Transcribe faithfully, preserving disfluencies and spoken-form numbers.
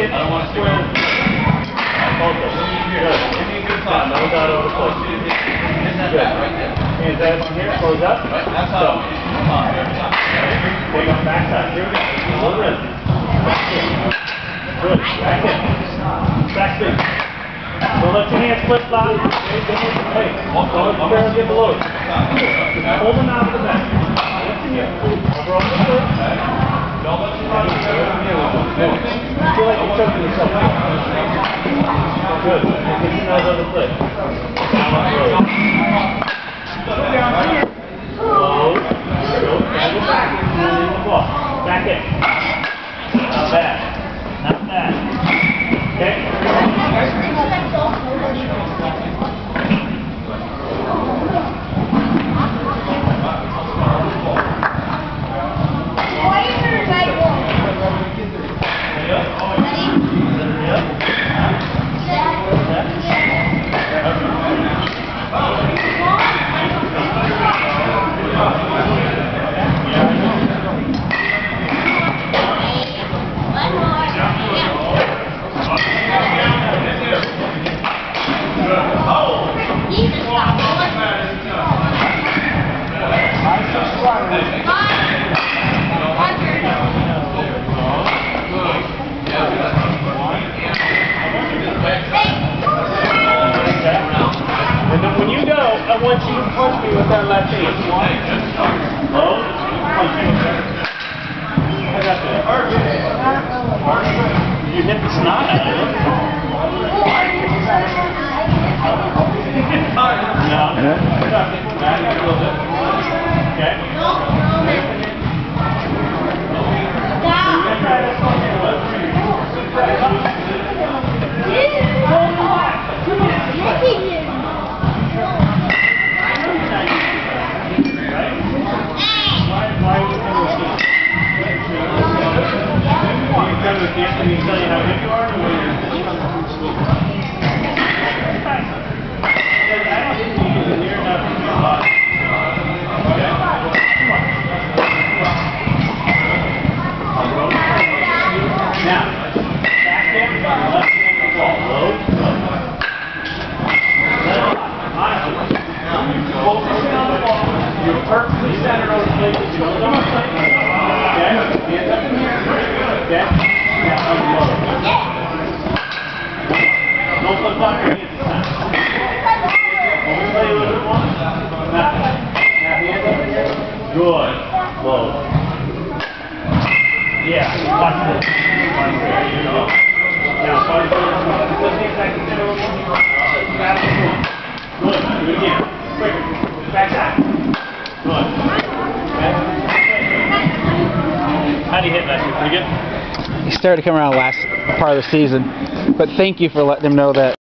I don't want to square. Focus. Good. Give me a good time. No doubt over the foot. Good. Hands down on here. Close up. That's how. Take on backside. Here we go. A little rhythm. Good. Back in. Back in. Don't let your hands flip flop. Hey, don't let the barrel get below you. Hold them out of the back. Lifting you. Over on the foot. Don't let your body go. Feel like you're choking yourself. Good. Get your nose on the foot. Down on the road. Slow. Go. Go back. In the ball. Back in. Not bad. Not bad. Okay? And then when you go, I want you to punch me with that left hand. Low, punch me with that. I got that. You hit the snot out of it. No. Back a little bit. Okay. Can you tell you how good you are? I don't think you can hear enough in your body. Okay? Now, back hand, left hand on the ball. Low, low. Focusing on the ball. You're perfectly centered on the plate. You know what I'm saying? Okay? Hands up in here. Okay? Now, on the low. Don't flip flop your hands this time. Play a little bit more. Now, now hands up in here. Good. Low. Yeah. Watch this. Watch this. There you go. Now, watch this. Let's see if I can get a little more. Good. Do it again. Quicker. Back side. Good. Okay. How do you hit that? Pretty good? He started to come around last part of the season, but thank you for letting him know that